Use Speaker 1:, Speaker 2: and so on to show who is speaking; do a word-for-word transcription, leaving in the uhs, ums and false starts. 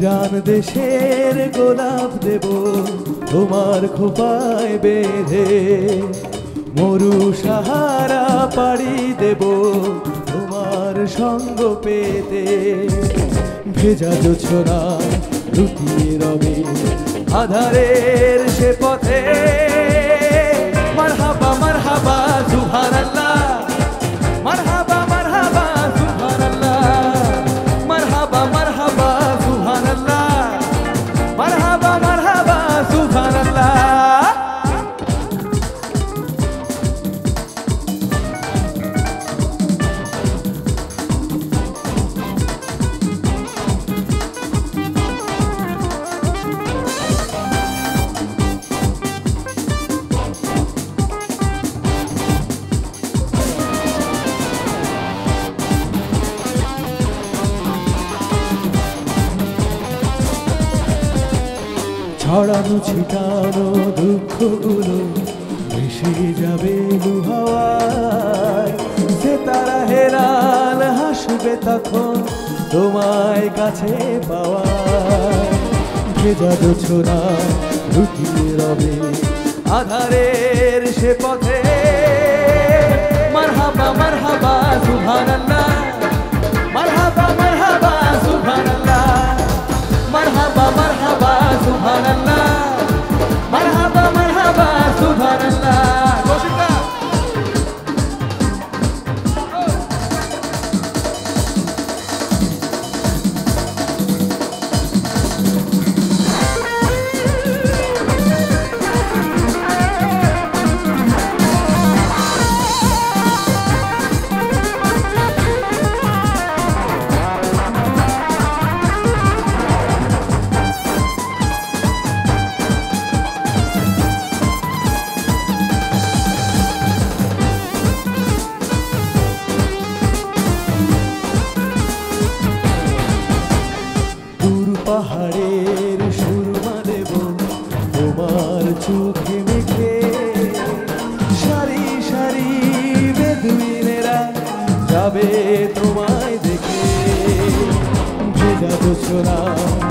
Speaker 1: Iran দেশের গোলাপ দেব তোমার খোপায় বেঁধে, মরু সাহারা পাড়ি দেব তোমার সঙ্গ পেতে। ভেজা জোছনা লুকিয়ে রবে আধারের সে পথে, মারহাবা মারহাবা সুবহানাল্লাহ, মারহাবা মারহাবা সুবহানাল্লাহ, মারহাবা মারহাবা সুবহানাল্লাহ, মারহাবা মারহাবা সুবহানাল্লাহ। ছড়ানো ছিটানো দুঃখগুলো ভেসে যাবে হাওয়ায়, সে তারা হেরাল হাসবে তখন তোমায় কাছে পাওয়ায়। ভেজা জোছনা লুকিয়ে রবে আধারের সে পথে, মারহাবা মারহাবা সুবহানাল্লাহ, মারহাবা মারহাবা সুবহানাল্লাহ, মারহাবা মারহাবা সুবহানাল্লাহ, মারহাবা মারহাবা সুবহানাল্লাহ। পাহাড়ের সুরমা দেব তোমার চোখে মেখে, সারি সারি বেদুইনেরা যাবে তোমায় দেখে। ভেজা জোছনা